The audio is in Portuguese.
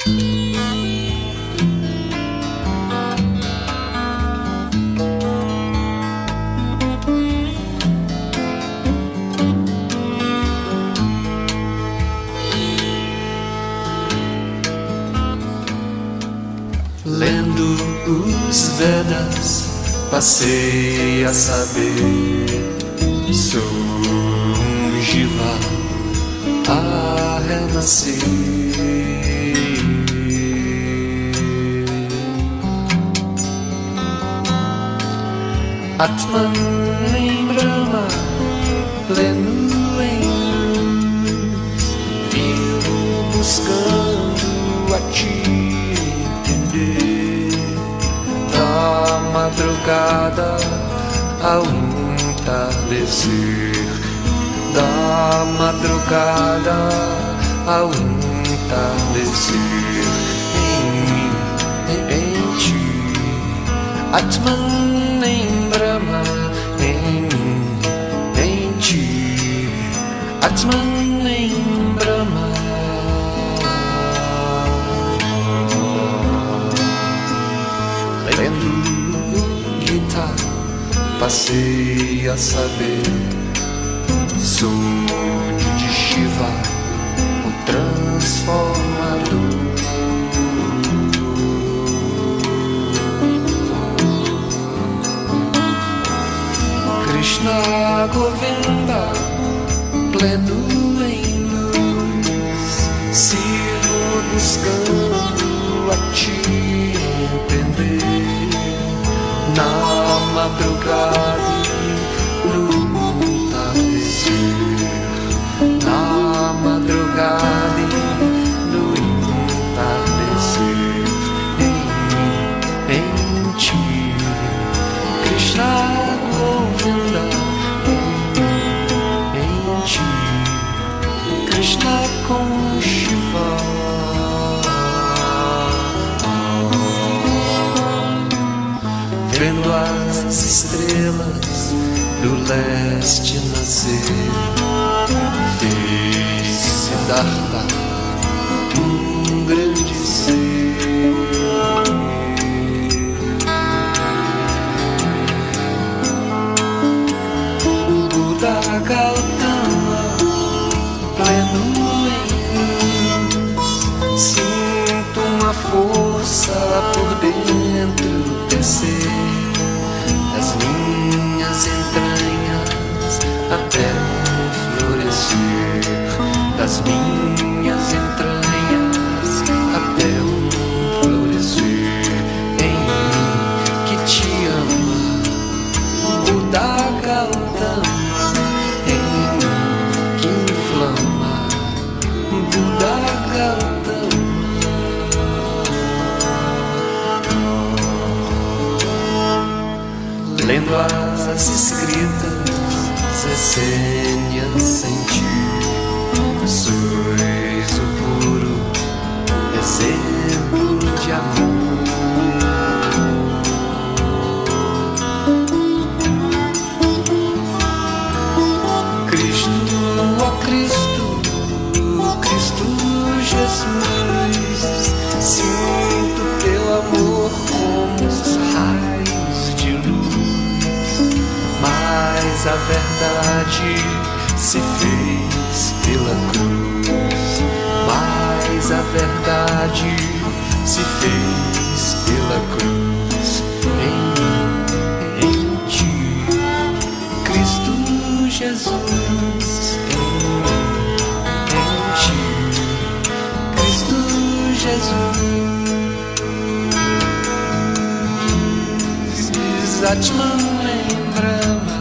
Lendo os Vedas, passei a saber, sou um Jiva a renascer. Atman em Brahma, pleno em luz, vivo buscando a ti entender. Da madrugada ao entardecer, da madrugada ao entardecer, em ti, Atman em Brahma, em ti, Atman em Brahma. Lendo Gita, passei a saber, sou de Shiva, o transformador. Krishna Govinda, pleno em luz, sigo buscando a ti entender. Na madrugada no entardecer, na madrugada no entardecer, em ti, Krishna Govinda, em ti, Krishna com Shiva. Vendo as estrelas do leste nascer, fez Siddhartha um grande ser. Buda Gautama, pleno em luz, sinto uma força por dentro descer das minhas entranhas até florescer, das minhas entranhas até florescer em mim que te ama, Buda Gautama, em mim que inflama, Buda Gautama. Lendo as escritas essênias sem ti, sois o puro exemplo de amor. Cristo, ó Cristo, Cristo Jesus, sinto teu amor como os raios de luz, mas a verdade se fez pela cruz, mas a verdade se fez pela cruz, em ti, Cristo Jesus, em ti, Cristo Jesus. Atman em Brahma,